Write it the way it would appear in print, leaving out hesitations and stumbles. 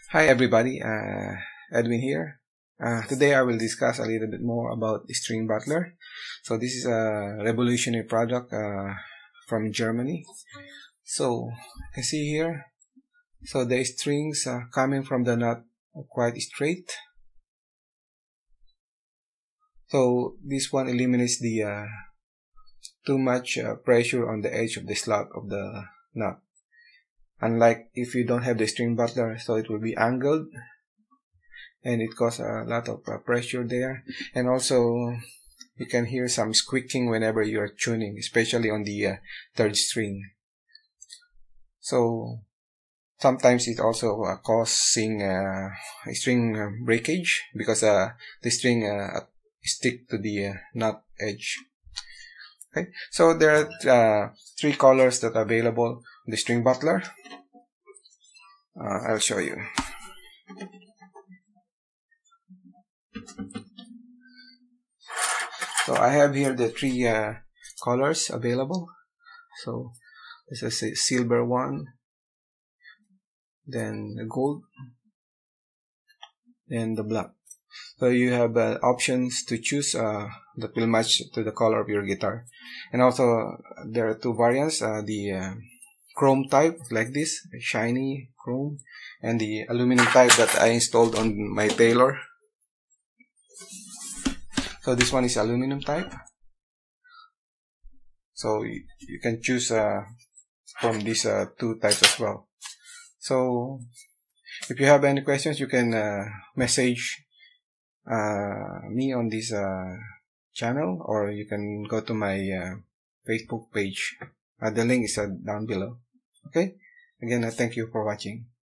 Hi everybody, Edwin here. Today I will discuss a little bit more about string butler. So this is a revolutionary product from Germany. So you can see here, so the strings coming from the nut are quite straight. So this one eliminates the too much pressure on the edge of the slot of the nut. Unlike if you don't have the string butler, so it will be angled and it causes a lot of pressure there, and also you can hear some squeaking whenever you are tuning, especially on the third string. So sometimes it also causing string breakage because the string stick to the nut edge. Okay, so there are three colors that are available in the string butler. I'll show you. So I have here the three colors available. So this is a silver one, then the gold, then the black. So you have options to choose that will match to the color of your guitar. And also there are two variants, the chrome type like this, shiny chrome, and the aluminum type that I installed on my Taylor. So this one is aluminum type. So you can choose from these two types as well. So if you have any questions, you can message me on this channel, or you can go to my Facebook page. The link is down below. Okay, again, thank you for watching.